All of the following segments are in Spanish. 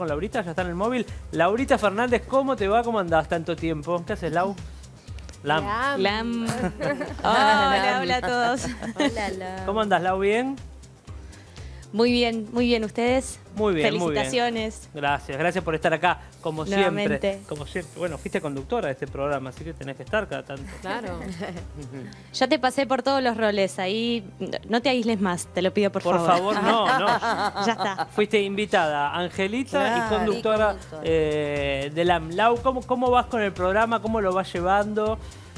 con Laurita, ya está en el móvil. Laurita Fernández, ¿cómo te va? ¿Cómo andás tanto tiempo? ¿Qué haces, Lau? Lam. Hola, hola a todos. Hola, Lam. ¿Cómo andás, Lau? ¿Bien? Muy bien. ¿Ustedes? Muy bien, felicitaciones. muy bien. Gracias por estar acá, como Nuevamente. siempre. Como siempre. Bueno, fuiste conductora de este programa, así que tenés que estar cada tanto. Claro. Ya te pasé por todos los roles, ahí no te aísles más, te lo pido por favor. Por favor, no. Ya está. Fuiste invitada, Angelita, Claro, y conductora, y conductora. de Lam. Lau, ¿cómo vas con el programa? ¿Cómo lo vas llevando?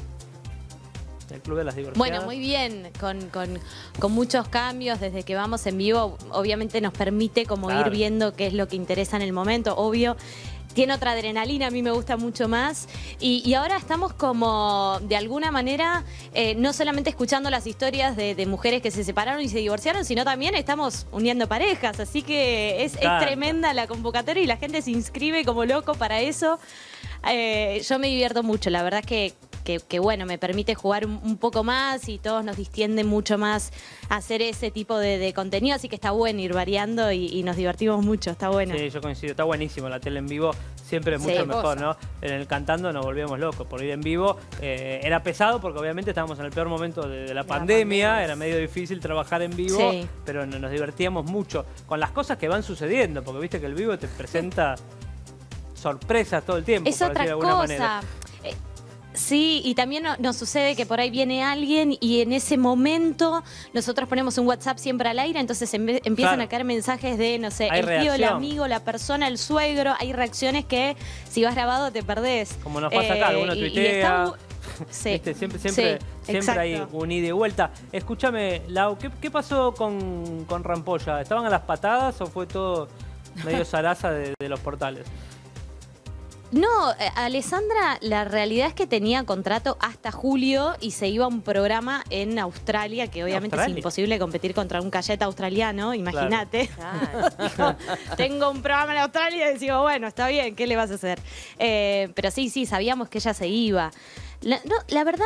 El Club de las Divorciadas. Bueno, muy bien, con muchos cambios desde que vamos en vivo, obviamente nos permite como Claro. ir viendo qué es lo que interesa en el momento, obvio. Tiene otra adrenalina, a mí me gusta mucho más. Y ahora estamos como, de alguna manera, no solamente escuchando las historias de mujeres que se separaron y se divorciaron, sino también estamos uniendo parejas. Así que es Claro. tremenda la convocatoria y la gente se inscribe como loco para eso. Yo me divierto mucho, la verdad que bueno, me permite jugar un poco más y todos nos distienden mucho más a hacer ese tipo de contenido, así que está bueno ir variando y nos divertimos mucho, está bueno. Sí, yo coincido. Está buenísimo la tele en vivo. Siempre es mucho Sí. mejor, ¿no? En el cantando nos volvíamos locos. Por ir en vivo era pesado porque obviamente estábamos en el peor momento de la pandemia. Era medio difícil trabajar en vivo, Sí. pero nos divertíamos mucho con las cosas que van sucediendo. Porque viste que el vivo te presenta sorpresas todo el tiempo, Es por otra decir de alguna manera. cosa. Sí, y también nos sucede que por ahí viene alguien y en ese momento nosotros ponemos un WhatsApp siempre al aire, entonces empiezan Claro. a caer mensajes de, no sé, Hay el tío, el reacción. amigo, la persona, el suegro. Hay reacciones que si vas grabado te perdés. Como nos pasa acá, alguno y tuitea. Sí. ¿Viste? Siempre Sí, hay exacto. un ida y vuelta. Escúchame, Lau, ¿qué pasó con Rampolla? ¿Estaban a las patadas o fue todo medio zaraza de los portales? No, Alessandra, la realidad es que tenía contrato hasta julio y se iba a un programa en Australia, que obviamente ¿Australia? es imposible competir contra un cayeta australiano, imagínate. Claro. Tengo un programa en Australia y decimos, bueno, está bien, ¿qué le vas a hacer? Pero sí, sabíamos que ella se iba. La verdad,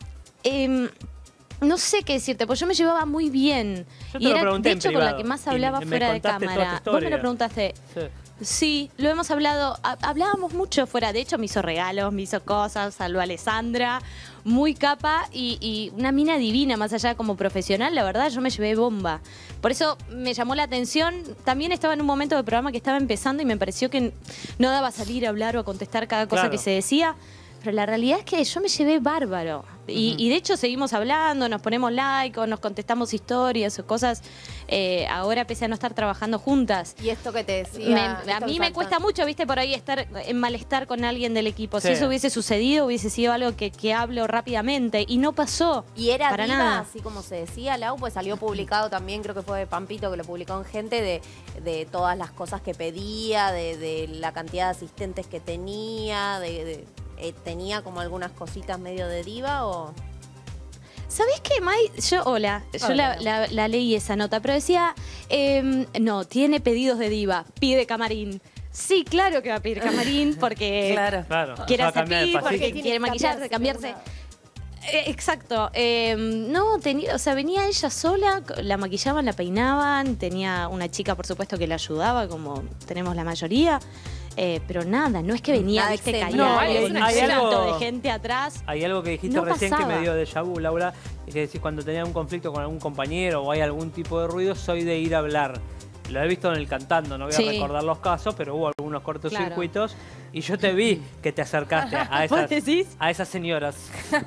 no sé qué decirte, porque yo me llevaba muy bien. Yo te Y lo era, pregunté de en hecho, con la privado que más y hablaba me fuera de contaste toda cámara. esta Vos me lo historia. preguntaste. Sí. Sí, lo hemos hablado, hablábamos mucho fuera, de hecho me hizo regalos, me hizo cosas, saludó a Alessandra, muy capa y una mina divina, más allá como profesional, la verdad yo me llevé bomba. Por eso me llamó la atención, también estaba en un momento del programa que estaba empezando y me pareció que no daba a salir a hablar o a contestar cada cosa Claro. que se decía, pero la realidad es que yo me llevé bárbaro. Y de hecho seguimos hablando, nos ponemos like o nos contestamos historias o cosas, ahora pese a no estar trabajando juntas. Y esto que te decía. A mí me cuesta mucho, viste, por ahí estar en malestar con alguien del equipo. Sí. Si eso hubiese sucedido, hubiese sido algo que hablo rápidamente. Y no pasó. Y era para diva, nada. así como se decía, Lau, pues salió publicado también, creo que fue de Pampito que lo publicó en Gente, de todas las cosas que pedía, de la cantidad de asistentes que tenía, tenía como algunas cositas medio de diva o... ¿Sabés qué, May? Yo la leí esa nota, pero decía, no, tiene pedidos de diva, pide camarín. Sí, claro que va a pedir camarín porque Claro. quiere Va a hacer cambiar el pis, porque pasito. quiere maquillarse, cambiarse. Exacto. No, venía ella sola, la maquillaban, la peinaban, tenía una chica, por supuesto, que la ayudaba, como tenemos la mayoría. Pero nada, no es que venía, Nada viste, excelente. caía No, con un hay éxito algo- de gente atrás. Hay algo que dijiste No recién pasaba. que me dio déjà vu, Laura, que decís cuando tenía un conflicto con algún compañero o hay algún tipo de ruido, soy de ir a hablar. Lo he visto en el cantando, no voy a Sí. recordar los casos, pero hubo algunos cortocircuitos Claro. y yo te vi que te acercaste a ¿Vos decís? esas señoras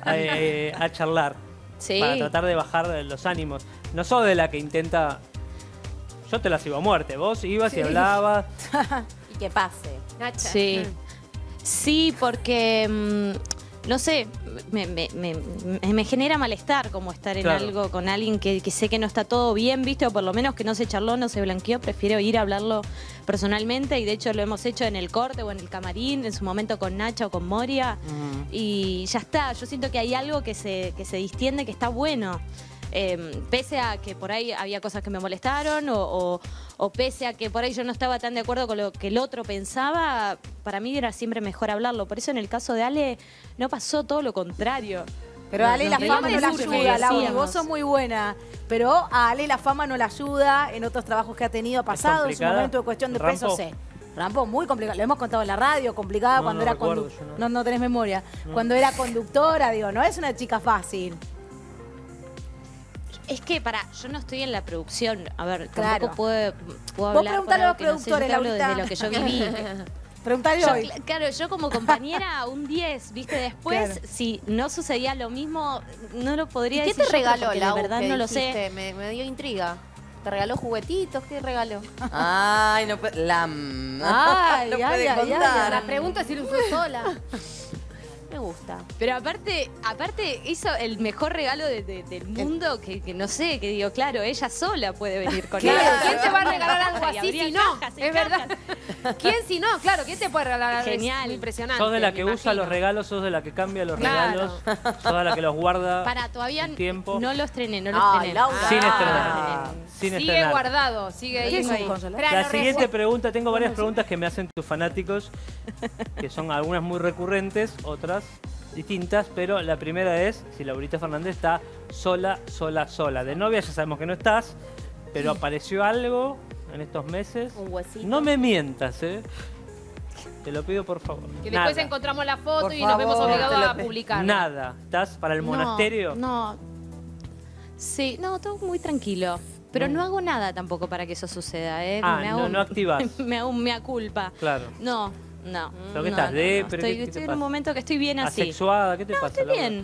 a charlar Sí. para tratar de bajar los ánimos. No sos de la que intenta... Yo te las iba a muerte, vos ibas y hablabas. Y que pase. Nacha. Sí. Sí, porque, no sé, me genera malestar como estar en Claro. algo con alguien que sé que no está todo bien, ¿viste? O por lo menos que no se charló, no se blanqueó. Prefiero ir a hablarlo personalmente y de hecho lo hemos hecho en el corte o en el camarín, en su momento con Nacha o con Moria. Y ya está, yo siento que hay algo que se distiende, que está bueno. Pese a que por ahí había cosas que me molestaron o pese a que por ahí yo no estaba tan de acuerdo con lo que el otro pensaba, para mí era siempre mejor hablarlo. Por eso en el caso de Ale no pasó todo lo contrario. Pero a Ale la reímos fama no la mucho, ayuda, que Laura. decíamos. Vos sos muy buena. Pero a Ale la fama no la ayuda en otros trabajos que ha tenido pasado. En su complicada? momento de cuestión de peso, ¿Rampo? sé. Rampo, muy complicado. Lo hemos contado en la radio, complicada No, cuando no era recuerdo, conductora. yo no. No tenés memoria. Cuando era conductora, digo, no es una chica fácil. Es que, yo no estoy en la producción. A ver, Claro. tampoco puedo Vos hablar preguntale por a algo los que no sé. Yo te hablo productores, desde lo que yo viví. Preguntale Yo, hoy. claro, yo como compañera un 10, ¿viste? Después, Claro. si no sucedía lo mismo, no lo podría ¿Qué decir te yo, regaló, porque Lau? de verdad que no lo dijiste? sé. Me dio intriga. ¿Te regaló juguetitos? ¿Qué regaló? Ay, no puede. Ay, no ay, puede ay, contar. La pregunta es si lo usó sola. Me gusta. Pero aparte hizo el mejor regalo del mundo, que no sé, que digo, claro, ella sola puede venir con Claro, él. ¿quién te va a regalar algo Y así habría si no? cajas y Es verdad. ¿Quién si no? Claro, ¿quién te puede regalar algo? Genial. Es muy impresionante. Sos de la que me usa imagino. los regalos, sos de la que cambia los Claro. regalos, sos de la que los guarda Todavía un tiempo. no lo estrené, no lo Ay, estrené. Laura. Sin Ah. estrenar. Sin Sigue estrenar. guardado, sigue ahí. ¿Qué es un ahí. consolador? Esperá, La no siguiente recuerdo. pregunta, tengo varias preguntas que me hacen tus fanáticos, que son algunas muy recurrentes, otras distintas, pero la primera es si Laurita Fernández está sola. De novia ya sabemos que no estás, pero apareció algo en estos meses. Un huesito. No me mientas, te lo pido por favor. Que después Nada. encontramos la foto Por y nos vemos favor, obligados te lo a pido. publicarla. Nada. ¿Estás para el monasterio? No. Sí, no, todo muy tranquilo. Pero no hago nada tampoco para que eso suceda, ¿eh? Ah, no activás. Me hago un mea culpa. Claro. No. ¿Pero qué no, estás? no, ¿Depre? no. ¿Qué Estoy, te estoy en pasa? un momento que estoy bien así. ¿Asexuada? ¿Qué te pasa, Estoy Laura? bien.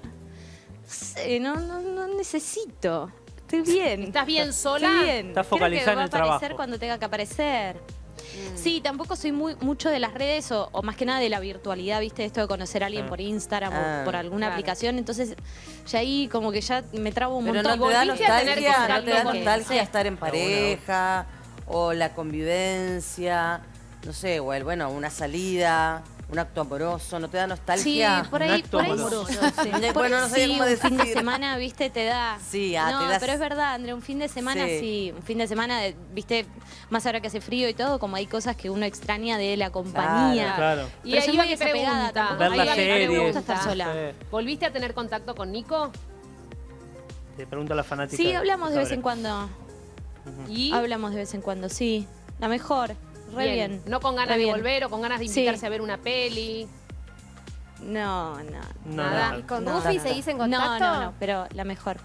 Sí, no necesito. Estoy bien. ¿Estás bien sola? Estoy bien. Estás Creo focalizada que va en el a aparecer trabajo. cuando tenga que aparecer. Sí, tampoco soy mucho de las redes o más que nada de la virtualidad, ¿viste? Esto de conocer a alguien Ah. por Instagram Ah, o por alguna claro. aplicación. Entonces, ya ahí como que ya me trabo un Pero montón. no te da ¿Volviste a tener nostalgia, no contacto te da con- nostalgia Sí. estar en pareja, o la convivencia, no sé, o bueno, una salida, un acto amoroso, ¿no te da Sí, nostalgia? por Un ahí, acto por ahí amoroso. sí. Bueno, no sabía Sí, cómo un fin de decir. semana, viste, te da. Sí, no, te das- pero es verdad, Andrea, un fin de semana Sí. sí, un fin de semana, viste, más ahora que hace frío y todo, como hay cosas que uno extraña de la compañía. Claro. Y Pero ahí soy va muy mi desapegada, pregunta. tampoco Ver Ahí las va mi series. me gusta pregunta. estar sola. Sí. ¿Volviste a tener contacto con Nico? Te pregunto a la fanática. Sí, hablamos de vez sobre. en cuando. ¿Y? Hablamos de vez en cuando, sí. La mejor, re bien. ¿No con ganas Re de bien. volver o con ganas de Sí. invitarse a ver una peli? No. No, Nada. no. ¿Y con No. Rufi seguís en contacto? No, pero la mejor.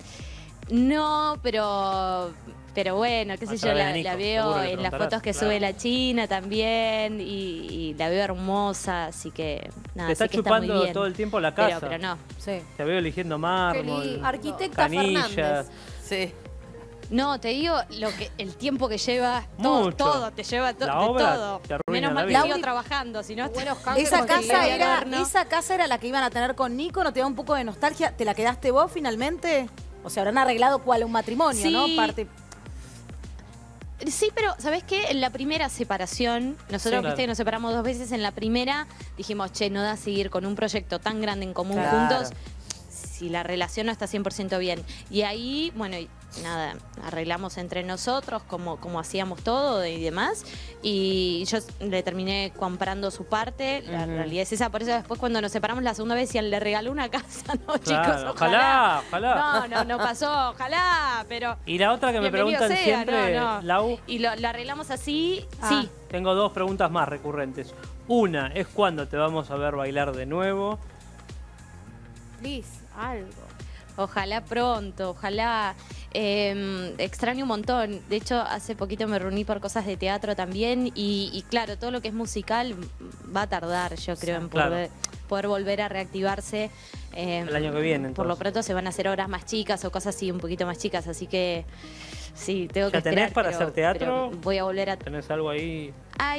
No, pero bueno, qué A sé yo, través de la Nico, veo seguro que en las preguntarás, fotos que claro. sube la China también y la veo hermosa, así que nada, Te está sé que está muy chupando bien. todo el tiempo la casa. Pero no. Sí. Te veo eligiendo mármol, lindo. Arquitecta canillas. Fernández. Sí. No, te digo el tiempo que lleva, todo, Mucho. todo, te lleva La de obra todo. te arruina Menos la mal que vida. sigo trabajando, si no... Buenos cambios Esa conseguí. esa casa era la que iban a tener con Nico, ¿no te da un poco de nostalgia? ¿Te la quedaste vos finalmente? O sea, habrán arreglado cuál un matrimonio, Sí. ¿no? Parte. Sí, pero ¿sabés qué? En la primera separación, nosotros, Sí, claro. viste que nos separamos 2 veces, en la primera dijimos, che, no da seguir con un proyecto tan grande en común Claro. juntos si la relación no está 100% bien. Y ahí, bueno, y nada, arreglamos entre nosotros como hacíamos todo y demás. Y yo le terminé comprando su parte, la realidad es esa. Por eso después cuando nos separamos la segunda vez, y él le regaló una casa, no, Claro, chicos, ojalá. No pasó, ojalá, pero... Y la otra que me Bienvenido preguntan sea, siempre, no. Lau, Y lo arreglamos así, Ah. sí. tengo 2 preguntas más recurrentes. Una es cuándo te vamos a ver bailar de nuevo. Please, algo. Ojalá pronto, ojalá. Extraño un montón. De hecho, hace poquito me reuní por cosas de teatro también y claro, todo lo que es musical va a tardar, yo creo, en Claro. poder volver a reactivarse. El año que viene, Por lo entonces. pronto se van a hacer horas más chicas o cosas así, un poquito más chicas, así que sí, tengo que ¿Ya tenés esperar. para pero- hacer teatro? pero voy a volver a... ¿Tenés algo ahí?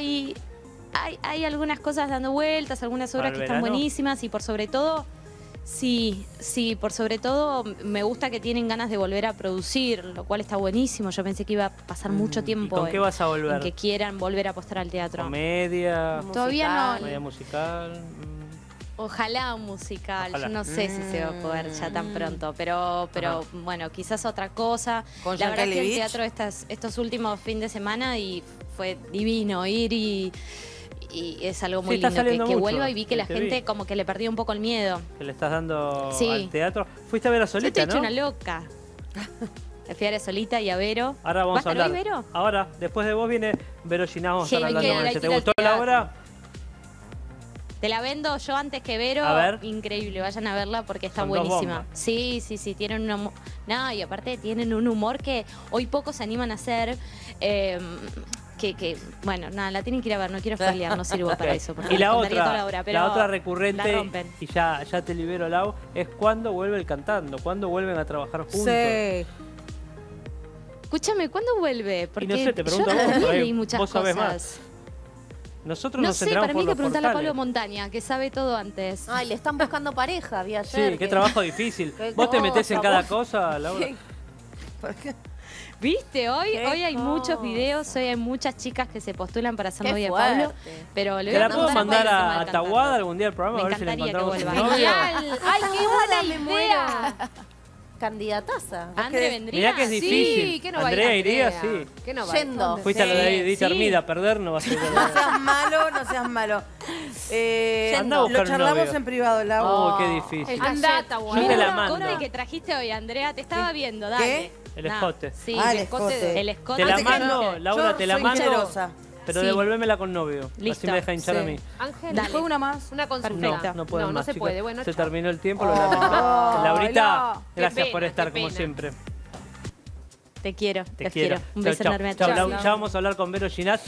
Hay algunas cosas dando vueltas, algunas ¿Para obras el que están verano? buenísimas y por sobre todo, sí, por sobre todo me gusta que tienen ganas de volver a producir, lo cual está buenísimo. Yo pensé que iba a pasar mucho tiempo ¿Y con qué vas a en volver? que quieran volver a apostar al teatro. ¿Comedia? Todavía no, ¿Comedia musical? ojalá un musical, Ojalá. yo no sé si se va a poder ya tan pronto, pero bueno, quizás otra cosa. ¿Con La verdad Giancarlo que el Beach? teatro estos últimos fines de semana y fue divino ir y es algo muy Sí, está lindo saliendo que mucho, vuelva y vi que la te gente vi. como que le perdió un poco el miedo. ¿Que le estás dando Sí. al teatro? Fuiste a ver a Yo estoy Solita, hecha ¿no? una loca. La fui a ver solita y a Vero. Ahora vamos a ¿Va estar hablar. hoy, Vero? Ahora, después de vos viene Vero Ginás, vamos a estar Sí, hablando con hay ella. que ¿Te ir al gustó la teatro. obra? Te la vendo yo antes que Vero. A ver. Increíble, vayan a verla porque está Son dos buenísima. bombas. Sí, tienen un humor. No, y aparte tienen un humor que hoy pocos se animan a hacer. Bueno, nada, la tienen que ir a ver, no quiero spoilear, no sirvo para eso. Porque Y la les contaría toda otra, la obra, pero la otra la recurrente, rompen. y ya te libero, Lau, es cuándo vuelve el cantando, cuándo vuelven a trabajar juntos. Sí. Escúchame, ¿cuándo vuelve? Porque no sé, te pregunto yo a vos, también por ahí leí muchas vos sabés cosas. Nosotros No nos sé, enteramos para por mí hay que los preguntarle a portales. Pablo Montaña, que sabe todo antes. Ay, le están buscando pareja, vi ayer. Sí, qué que- trabajo difícil. Qué Vos te metés en cosa, cada vos. cosa, Laura. ¿Viste? Hoy Qué hay muchos cosa. videos, hoy hay muchas chicas que se postulan para ser Qué novia de fuerte. Pablo. Pero le ¿Te voy a la puedo preguntar mandar cuál es el tema a del cantante. Tahuada algún día al programa? Me A ver si le encantaría que encontramos un vuelva. novio. Genial. Ay, qué buena idea. Candidataza. André vendría. Mirá que es difícil. Sí, que no va a ir Andrea iría, Andrea. sí. Que no va Yendo. Fuiste a lo de Edith Sí. Armida, perder no va a ser. No seas malo, no seas malo. Anda a buscar Lo un charlamos novio. en privado, Lau. Oh, qué difícil. Andata, Yo guau. te la El mando. escote que trajiste hoy, Andrea, te estaba viendo, dale. El escote. Sí, Ah, el el escote. escote. El escote. Te la Antes que mando, no. Laura, Yo te la soy mando. generosa. Pero Sí. devolvémela con novio. Así Listo. me deja hinchar Sí. a mí. Ángel, Dale. Fue una más. una consulta. Perfecto. No puedo no, más, se chicos. puede. Bueno, se chao. terminó el tiempo, lo lamento. Laurita, no. gracias Qué por pena, estar qué como pena. siempre. Te quiero, Te los quiero. quiero. Un Chau, beso chau. enorme a Chau, todos. Lau. Ya vamos a hablar con Vero Ginás.